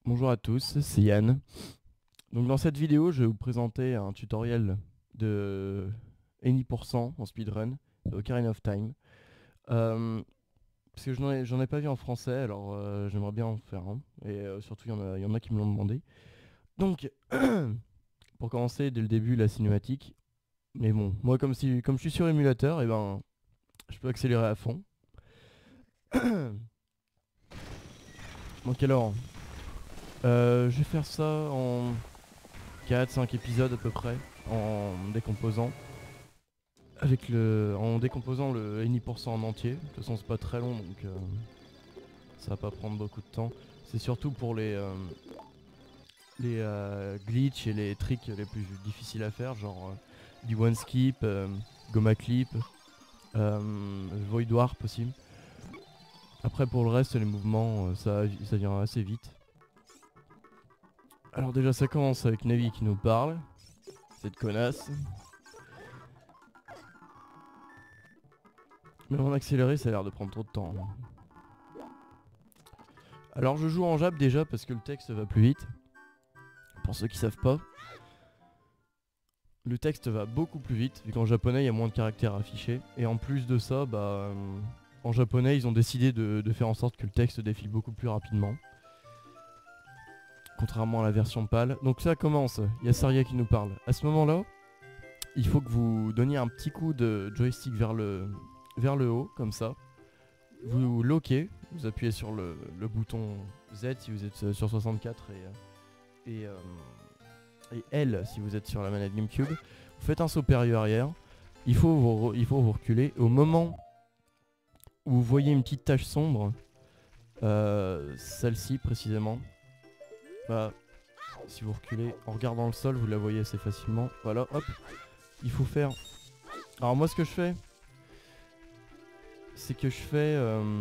Bonjour à tous, c'est Yann. Donc dans cette vidéo, je vais vous présenter un tutoriel de Any% en speedrun, de Ocarina of Time. Parce que j'en ai pas vu en français, alors j'aimerais bien en faire un. Et surtout, il y en a qui me l'ont demandé. Donc, pour commencer, dès le début, la cinématique. Mais bon, moi comme je suis sur émulateur, et ben, je peux accélérer à fond. Donc alors, je vais faire ça en 4-5 épisodes à peu près, en décomposant. En décomposant le Any% en entier. De toute façon c'est pas très long donc ça va pas prendre beaucoup de temps. C'est surtout pour les glitches et les tricks les plus difficiles à faire, genre du one skip, Goma Clip, Void Warp aussi. Après pour le reste les mouvements ça vient assez vite. Alors déjà ça commence avec Navi qui nous parle, cette connasse. Mais en accéléré ça a l'air de prendre trop de temps. Alors je joue en Jap déjà parce que le texte va plus vite. Pour ceux qui savent pas, le texte va beaucoup plus vite vu qu'en japonais il y a moins de caractères affichés. Et en plus de ça, en japonais ils ont décidé de faire en sorte que le texte défile beaucoup plus rapidement. Contrairement à la version PAL. Donc ça commence, il y a Saria qui nous parle. À ce moment-là, il faut que vous donniez un petit coup de joystick vers le haut, comme ça. Vous loquez, vous appuyez sur le bouton Z si vous êtes sur 64 et L si vous êtes sur la manette GameCube. Vous faites un saut périlleux arrière, il faut vous reculer. Au moment où vous voyez une petite tache sombre, celle-ci précisément, si vous reculez en regardant le sol, vous la voyez assez facilement. Voilà, hop, il faut faire... Alors moi ce que je fais, c'est que je fais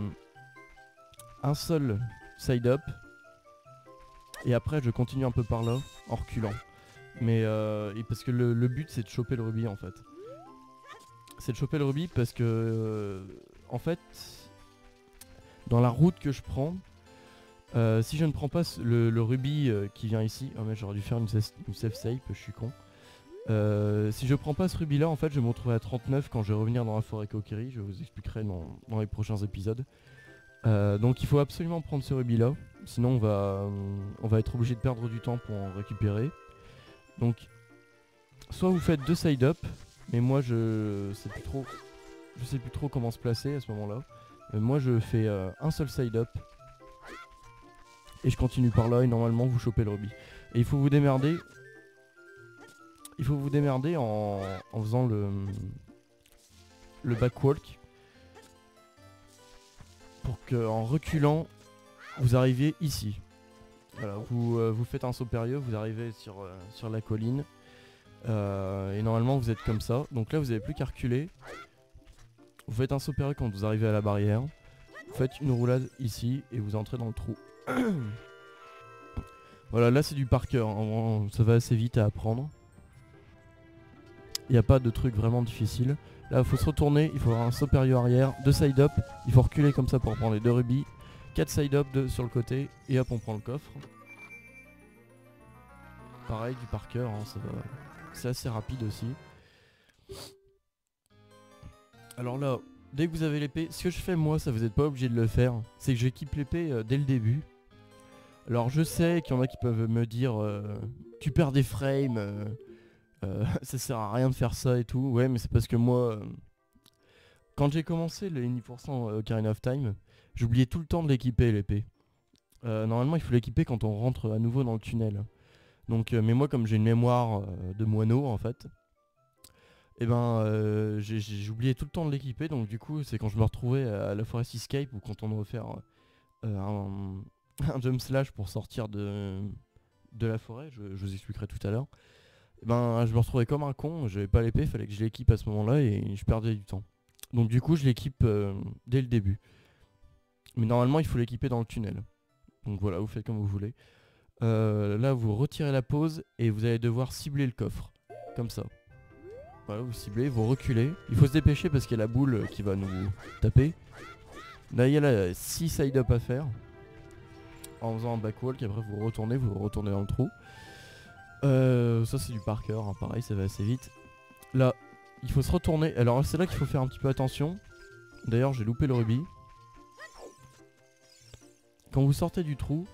un seul side up et après je continue un peu par là en reculant. Mais parce que le but c'est de choper le rubis en fait. C'est de choper le rubis parce que en fait dans la route que je prends, si je ne prends pas le rubis qui vient ici, oh mais j'aurais dû faire une save save, je suis con. Si je prends pas ce rubis là, en fait je vais me retrouver à 39 quand je vais revenir dans la forêt Kokiri. Je vous expliquerai dans les prochains épisodes. Donc il faut absolument prendre ce rubis là, sinon on va être obligé de perdre du temps pour en récupérer. Donc soit vous faites deux side up, mais moi je sais plus trop comment se placer à ce moment là. Moi je fais un seul side up et je continue par là et normalement vous chopez le rubis. Et il faut vous démerder. Il faut vous démerder en faisant le backwalk pour que en reculant vous arriviez ici. Voilà, vous faites un saut périlleux, vous arrivez sur la colline et normalement vous êtes comme ça. Donc là vous n'avez plus qu'à reculer. Vous faites un saut périlleux quand vous arrivez à la barrière. Vous faites une roulade ici et vous entrez dans le trou. Voilà, là c'est du par cœur, hein. Ça va assez vite à apprendre. Il n'y a pas de truc vraiment difficile. Là il faut se retourner, il faut avoir un saut périlleux arrière, deux side up, il faut reculer comme ça pour prendre les deux rubis, 4 side up sur le côté et hop on prend le coffre. Pareil du par cœur, hein, c'est assez rapide aussi. Alors là, dès que vous avez l'épée, ce que je fais moi, ça vous n'êtes pas obligé de le faire, c'est que j'équipe l'épée dès le début. Alors je sais qu'il y en a qui peuvent me dire tu perds des frames, ça sert à rien de faire ça et tout. Ouais mais c'est parce que moi, quand j'ai commencé le Any% Ocarina of Time, j'oubliais tout le temps de l'équiper l'épée. Normalement il faut l'équiper quand on rentre à nouveau dans le tunnel. Donc, mais moi comme j'ai une mémoire de moineau en fait, et j'ai oublié tout le temps de l'équiper. Donc du coup c'est quand je me retrouvais à la Forest Escape ou quand on doit faire un jump slash pour sortir de la forêt, je vous expliquerai tout à l'heure. Je me retrouvais comme un con, j'avais pas l'épée, fallait que je l'équipe à ce moment là et je perdais du temps. Donc du coup je l'équipe dès le début. Mais normalement il faut l'équiper dans le tunnel. Donc voilà, vous faites comme vous voulez. Là vous retirez la pause et vous allez devoir cibler le coffre. Comme ça. Voilà, vous ciblez, vous reculez. Il faut se dépêcher parce qu'il y a la boule qui va nous taper. Là il y a 6 side up à faire. en faisant un backwalk, après vous retournez dans le trou. Ça c'est du par cœur, hein, pareil ça va assez vite. Là, il faut se retourner, alors c'est là qu'il faut faire un petit peu attention. D'ailleurs j'ai loupé le rubis. Quand vous sortez du trou,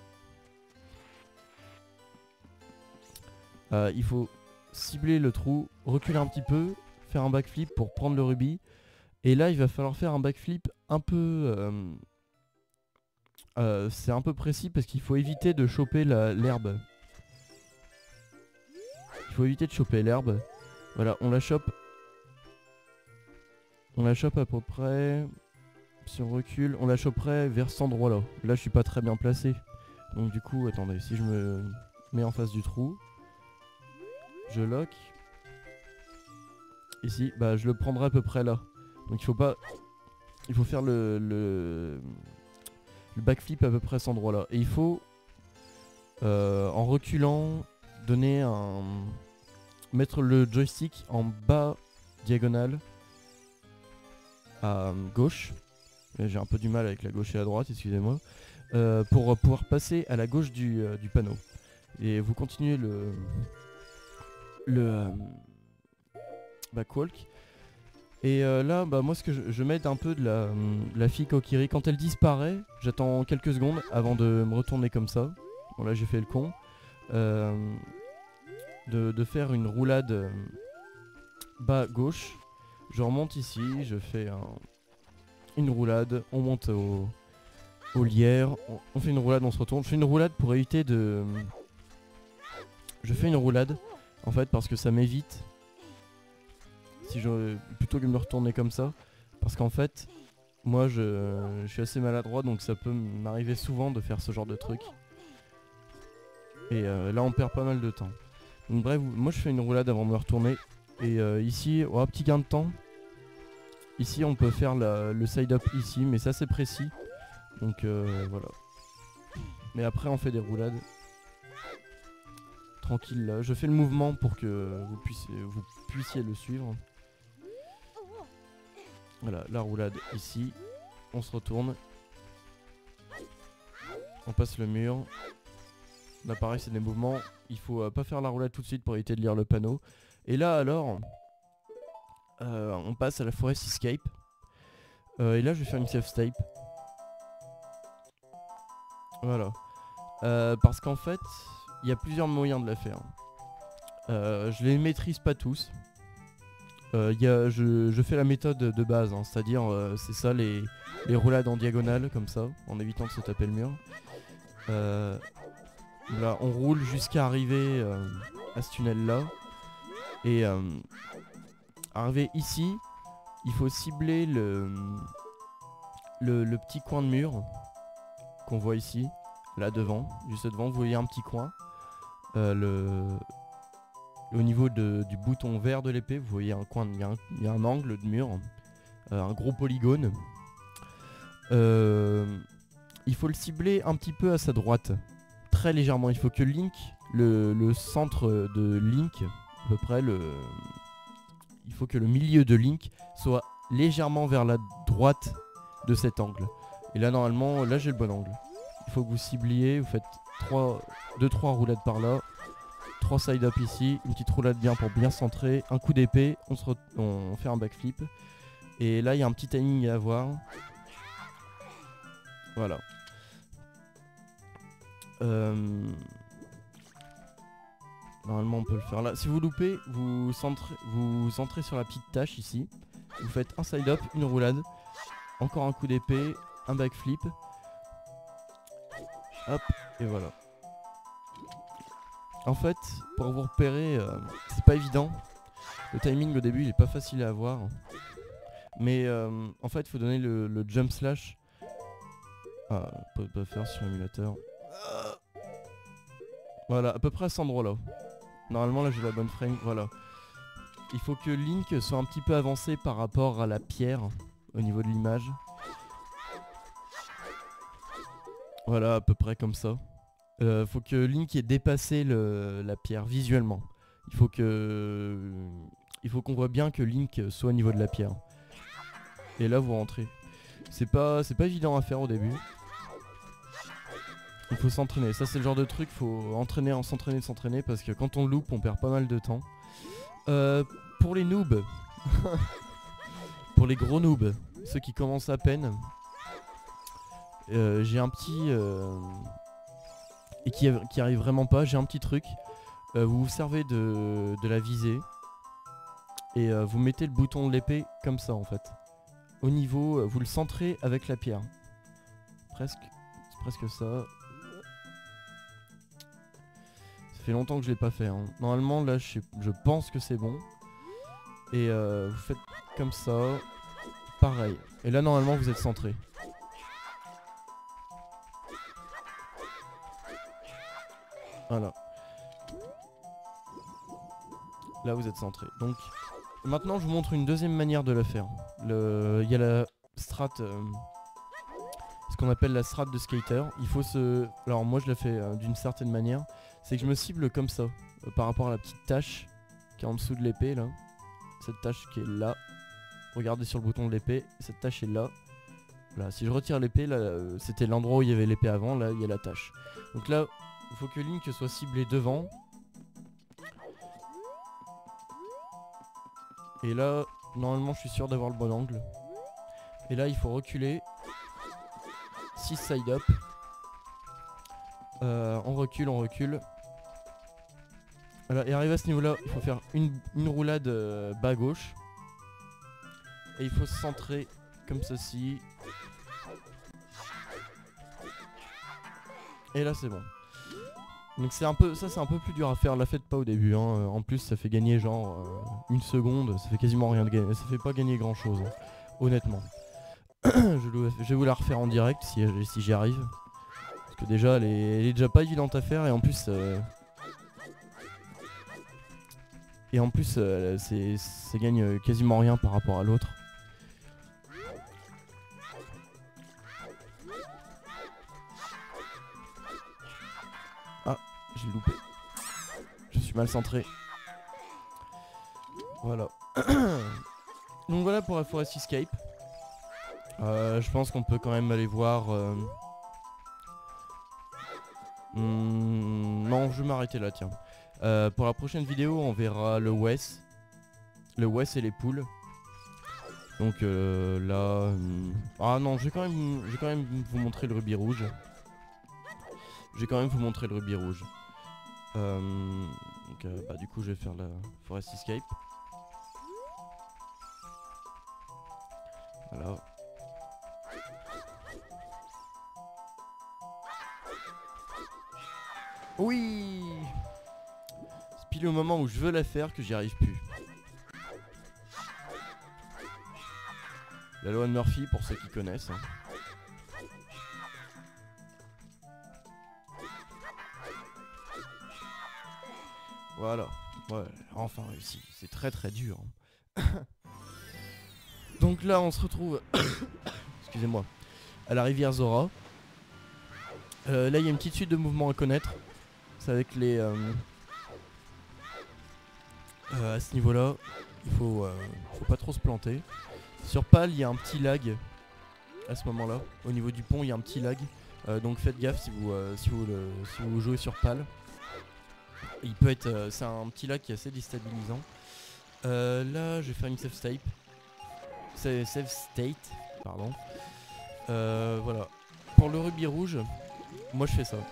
il faut cibler le trou, reculer un petit peu, faire un backflip pour prendre le rubis. Et là il va falloir faire un backflip un peu... c'est un peu précis parce qu'il faut éviter de choper l'herbe. Il faut éviter de choper l'herbe. Voilà, on la chope. On la chope à peu près... Si on recule, on la choperait vers cet endroit-là. Là, je suis pas très bien placé. Donc du coup, attendez, si je me mets en face du trou, je lock. Ici, bah je le prendrai à peu près là. Donc il faut pas... Il faut faire le backflip à peu près à cet endroit-là. Et il faut, en reculant, donner un... mettre le joystick en bas diagonale à gauche. J'ai un peu du mal avec la gauche et la droite, excusez-moi. Pour pouvoir passer à la gauche du panneau. Et vous continuez le backwalk. Et là, bah, moi ce que je m'aide un peu de la fille Kokiri. Quand elle disparaît, j'attends quelques secondes avant de me retourner comme ça. Bon là j'ai fait le con. De faire une roulade bas gauche. Je remonte ici, je fais une roulade, on monte au lierre, on fait une roulade, on se retourne. Je fais une roulade pour éviter de... Je fais une roulade en fait parce que ça m'évite, si je... plutôt que de me retourner comme ça, parce qu'en fait moi je suis assez maladroit, donc ça peut m'arriver souvent de faire ce genre de truc. Et là on perd pas mal de temps. Donc bref, moi je fais une roulade avant de me retourner. Et ici, oh, petit gain de temps. Ici on peut faire le side up ici, mais ça c'est précis. Donc voilà. Mais après on fait des roulades. Tranquille là. Je fais le mouvement pour que vous puissiez le suivre. Voilà, la roulade ici. On se retourne. On passe le mur. Là pareil c'est des mouvements. Il faut pas faire la roulade tout de suite pour éviter de lire le panneau. Et là alors... on passe à la Forest Escape. Et là je vais faire une safe state. Voilà. Parce qu'en fait, il y a plusieurs moyens de la faire. Je les maîtrise pas tous. Je fais la méthode de base, hein, c'est-à-dire c'est ça les roulades en diagonale comme ça, en évitant de se taper le mur. Là, on roule jusqu'à arriver à ce tunnel là. Et arrivé ici, il faut cibler le petit coin de mur qu'on voit ici, là devant, juste devant, vous voyez un petit coin. Au niveau du bouton vert de l'épée, vous voyez un coin, il y a un angle de mur, un gros polygone. Il faut le cibler un petit peu à sa droite, très légèrement. Il faut que Link, le centre de Link, à peu près il faut que le milieu de Link soit légèrement vers la droite de cet angle. Et là normalement, là j'ai le bon angle. Il faut que vous cibliez, vous faites 2-3 roulades par là, 3 side up ici, une petite roulade bien pour bien centrer, un coup d'épée, on fait un backflip. Et là il y a un petit timing à avoir. Voilà. Normalement on peut le faire là. Si vous loupez, vous centrez sur la petite tâche ici. Vous faites un side up, une roulade, encore un coup d'épée, un backflip. Hop, et voilà. En fait, pour vous repérer, c'est pas évident. Le timing au début il est pas facile à avoir. Mais en fait il faut donner le jump slash. Ah, on peut pas faire sur l'émulateur. Voilà, à peu près à cet endroit là. Normalement là j'ai la bonne frame, voilà. Il faut que Link soit un petit peu avancé par rapport à la pierre au niveau de l'image. Voilà, à peu près comme ça. Faut que Link ait dépassé la pierre visuellement. Il faut qu'on voit bien que Link soit au niveau de la pierre. Et là vous rentrez. C'est pas évident à faire au début. Il faut s'entraîner, ça c'est le genre de truc, faut entraîner, s'entraîner parce que quand on loupe on perd pas mal de temps. Pour les noobs, pour les gros noobs, ceux qui commencent à peine, j'ai un petit... et qui arrive vraiment pas, j'ai un petit truc. Vous vous servez de la visée et vous mettez le bouton de l'épée comme ça en fait. Au niveau, vous le centrez avec la pierre. Presque, c'est presque ça. Ça fait longtemps que je l'ai pas fait. Hein. Normalement là je pense que c'est bon. Et vous faites comme ça. Pareil. Et là normalement vous êtes centré. Voilà. Là vous êtes centré. Donc maintenant je vous montre une deuxième manière de la faire. Il y a la strat, ce qu'on appelle la strat de skater. Il faut se... Alors moi je la fais d'une certaine manière. C'est que je me cible comme ça. Par rapport à la petite tache qui est en dessous de l'épée là. Cette tache qui est là. Regardez sur le bouton de l'épée. Cette tache est là. Là, si je retire l'épée, là c'était l'endroit où il y avait l'épée avant. Là il y a la tache. Donc là il faut que Link soit ciblé devant. Et là, normalement, je suis sûr d'avoir le bon angle. Et là, il faut reculer. 6 side up. On recule, on recule. Voilà, et arrivé à ce niveau-là, il faut faire une roulade bas gauche. Et il faut se centrer comme ceci. Et là, c'est bon. Donc c'est un peu, ça c'est un peu plus dur à faire, la faites pas au début hein. En plus ça fait gagner genre une seconde, ça fait quasiment rien de gagner, ça fait pas gagner grand chose hein, honnêtement. Je vais vous la refaire en direct si j'y arrive. Parce que déjà elle est déjà pas évidente à faire et en plus ça gagne quasiment rien par rapport à l'autre. J'ai loupé. Je suis mal centré. Voilà. Donc voilà pour la Forest Escape. Je pense qu'on peut quand même aller voir... Non, je vais m'arrêter là, tiens. Pour la prochaine vidéo, on verra le West. Le West et les poules. Donc là... Ah non, je vais quand même vous montrer le rubis rouge. Donc bah du coup je vais faire la Forest Escape. Voilà. Oui. C'est pile au moment où je veux la faire que j'y arrive plus. La loi de Murphy pour ceux qui connaissent. Hein. Voilà, ouais, enfin réussi, c'est très très dur. Donc là on se retrouve, excusez-moi, à la rivière Zora. Là il y a une petite suite de mouvements à connaître. C'est avec les... à ce niveau là, il faut pas trop se planter. Sur PAL il y a un petit lag à ce moment là. Au niveau du pont il y a un petit lag. Donc faites gaffe si vous jouez sur PAL. Il peut être, c'est un petit lag qui est assez déstabilisant. Là, je vais faire une save state, pardon. Voilà. Pour le rubis rouge, moi je fais ça.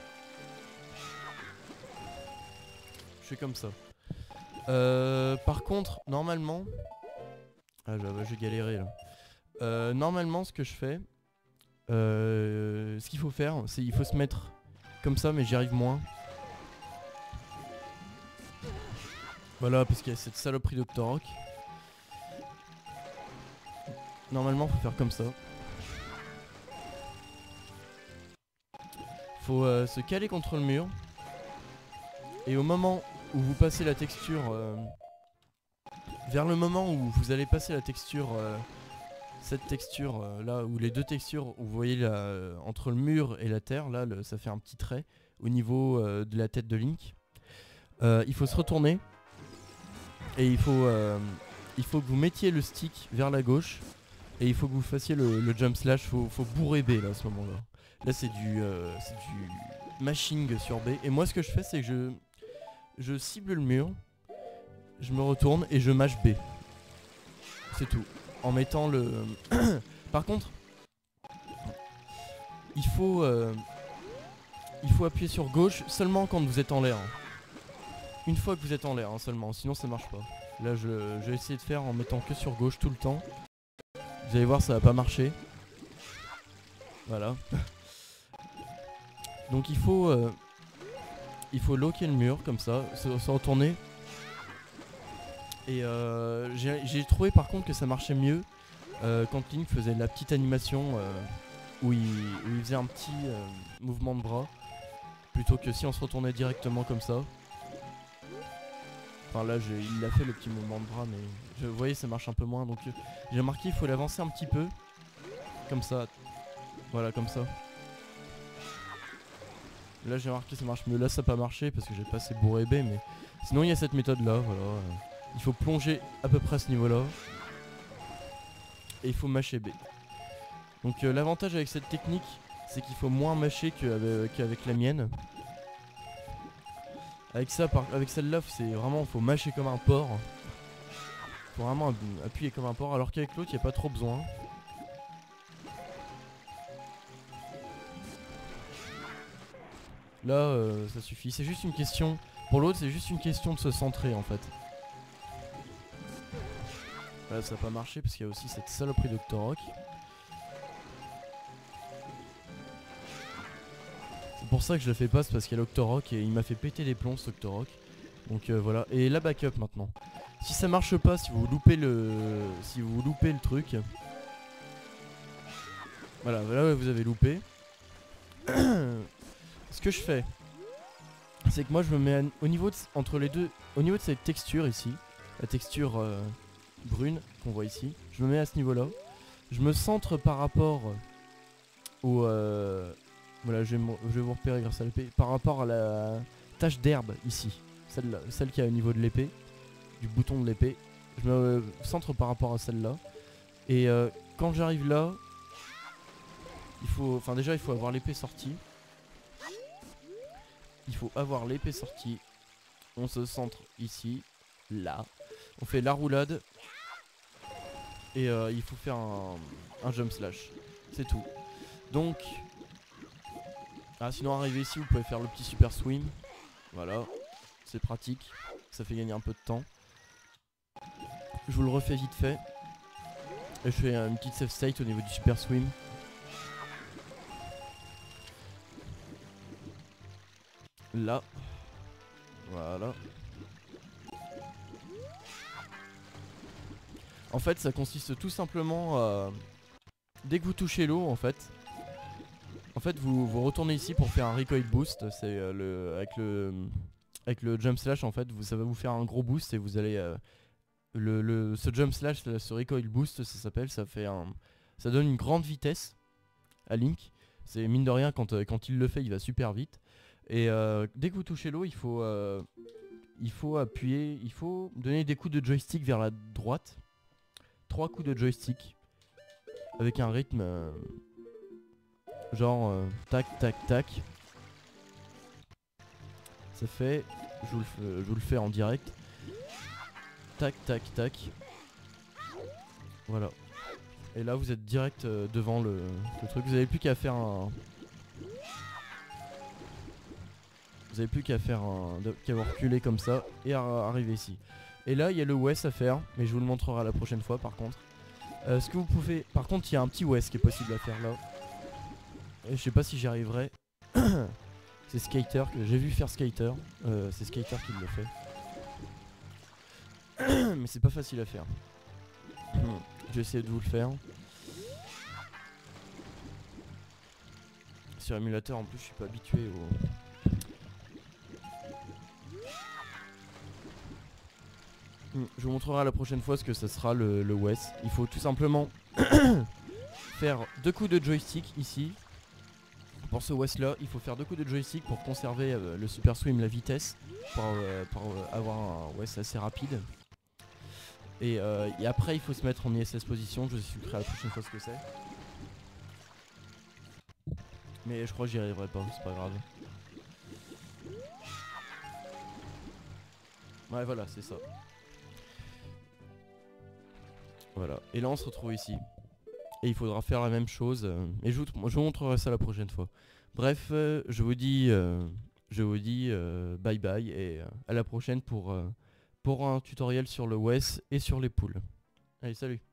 Je fais comme ça. Par contre, normalement, je vais galérer là. Normalement, ce que je fais, ce qu'il faut faire, c'est il faut se mettre comme ça, mais j'y arrive moins. Voilà, parce qu'il y a cette saloperie d'Octorok. Normalement, faut faire comme ça. Faut se caler contre le mur. Et au moment où vous passez la texture... vers le moment où vous allez passer la texture... cette texture là, où les deux textures, où vous voyez là, entre le mur et la terre, là, ça fait un petit trait au niveau de la tête de Link. Il faut se retourner. Et il faut que vous mettiez le stick vers la gauche. Et il faut que vous fassiez le jump slash. Faut bourrer B là à ce moment là. Là c'est du mashing sur B. Et moi ce que je fais c'est que je cible le mur, je me retourne et je mâche B. C'est tout. En mettant le... Par contre, il faut appuyer sur gauche seulement quand vous êtes en l'air. Une fois que vous êtes en l'air seulement, sinon ça marche pas. Là je vais essayer de faire en mettant que sur gauche tout le temps. Vous allez voir ça va pas marcher. Voilà. Donc il faut loquer le mur comme ça, se retourner. Et j'ai trouvé par contre que ça marchait mieux quand Link faisait la petite animation où il faisait un petit mouvement de bras. Plutôt que si on se retournait directement comme ça. Enfin là il a fait le petit mouvement de bras mais vous voyez ça marche un peu moins. Donc j'ai remarqué il faut l'avancer un petit peu. Comme ça. Voilà comme ça. Là j'ai remarqué ça marche mieux. Là ça n'a pas marché parce que j'ai pas assez bourré B. Mais sinon il y a cette méthode là. Voilà. Il faut plonger à peu près à ce niveau là. Et il faut mâcher B. Donc l'avantage avec cette technique c'est qu'il faut moins mâcher qu'avec la mienne. Avec ça, avec celle-là, c'est vraiment, faut mâcher comme un porc. Faut vraiment appuyer comme un porc, alors qu'avec l'autre, il n'y a pas trop besoin. Là, ça suffit. C'est juste une question. Pour l'autre, c'est juste une question de se centrer en fait. Là, ça n'a pas marché parce qu'il y a aussi cette saloperie d'Octorok. C'est pour ça que je le fais pas, c'est parce qu'il y a l'Octorok et il m'a fait péter les plombs cet Octorok. Donc voilà, et la backup maintenant. Si ça marche pas, si vous loupez le truc. Voilà, là vous avez loupé. Ce que je fais, c'est que moi je me mets au niveau de, entre les deux, au niveau de cette texture ici, la texture brune qu'on voit ici, je me mets à ce niveau là. Je me centre par rapport au... voilà, je vais vous repérer grâce à l'épée. Par rapport à la tache d'herbe ici, celle qui est au niveau de l'épée, du bouton de l'épée. Je me centre par rapport à celle-là. Et quand j'arrive là, déjà il faut avoir l'épée sortie. Il faut avoir l'épée sortie. On se centre ici, là. On fait la roulade. Et il faut faire un jump slash. C'est tout. Donc... sinon arrivé ici vous pouvez faire le petit super swim. Voilà, c'est pratique. Ça fait gagner un peu de temps. Je vous le refais vite fait. Et je fais une petite save state au niveau du super swim. Là. Voilà. En fait ça consiste tout simplement à... Dès que vous touchez l'eau en fait, vous retournez ici pour faire un recoil boost. C'est avec le jump slash en fait, ça va vous faire un gros boost et vous allez ce jump slash, ce recoil boost, ça s'appelle, ça donne une grande vitesse à Link. C'est mine de rien quand il le fait, il va super vite. Et dès que vous touchez l'eau, il faut appuyer, il faut donner des coups de joystick vers la droite. 3 coups de joystick avec un rythme. Genre tac tac tac. Ça fait, je vous le fais en direct. Tac tac tac. Voilà. Et là vous êtes direct devant le truc. Vous avez plus qu'à faire un... Vous avez plus qu'à faire qu'à reculer comme ça et arriver ici. Et là il y a le West à faire, mais je vous le montrerai la prochaine fois par contre. Ce que vous pouvez... Par contre il y a un petit West qui est possible à faire là. Et je sais pas si j'y arriverai. C'est Skater que j'ai vu faire Skater. C'est Skater qui le fait. Mais c'est pas facile à faire. Je vais essayer de vous le faire. Sur émulateur en plus je suis pas habitué au... Je vous montrerai la prochaine fois ce que ça sera le West. Il faut tout simplement faire 2 coups de joystick ici. Pour ce West là, il faut faire 2 coups de joystick pour conserver le super swim, la vitesse, pour avoir un West assez rapide. Et après il faut se mettre en ISS position, je vous expliquerai la prochaine fois ce que c'est. Mais je crois que j'y arriverai pas, c'est pas grave. Ouais voilà, c'est ça. Voilà. Et là on se retrouve ici. Et il faudra faire la même chose. Et je vous montrerai ça la prochaine fois. Bref, je vous dis bye bye et à la prochaine pour un tutoriel sur le WES et sur les poules. Allez, salut!